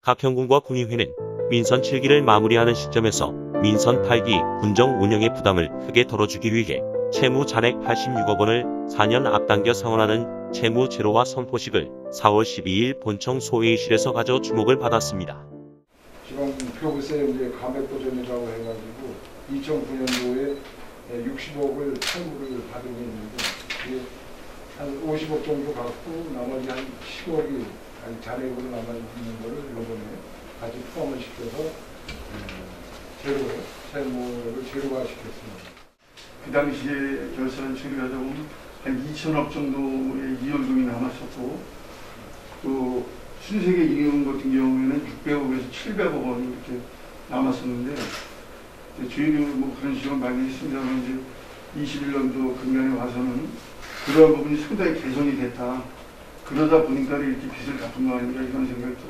각현군과 군의회는 민선 7기를 마무리하는 시점에서 민선 8기 군정 운영의 부담을 크게 덜어주기 위해 채무 잔액 86억 원을 4년 앞당겨 상환하는 채무 제로화 선포식을 4월 12일 본청 소회의실에서 가져 주목을 받았습니다. 지방 표세 이제 감액 보전이라고 해가지고 2009년도에 60억을 채무를 받은 게 있는데 이게 한 50억 정도 갖고 나머지 한 10억이 잔액으로 남아 있는 거를 이번에 같이 포함을 시켜서 채무를 제로화시켰습니다. 그 당시에 결산 처리하다 보면 한 2천억 정도의 이월금이 남았었고, 또 신세계 임용 같은 경우에는 600억에서 700억 원이 이렇게 남았었는데, 저희도 뭐 그런 식으로 많이 했습니다만 이제 21년도 금년에 와서는 그러한 부분이 상당히 개선이 됐다. 그러다 보니까 이렇게 빚을 갚은 거 아닌가 이런 생각이 들어요.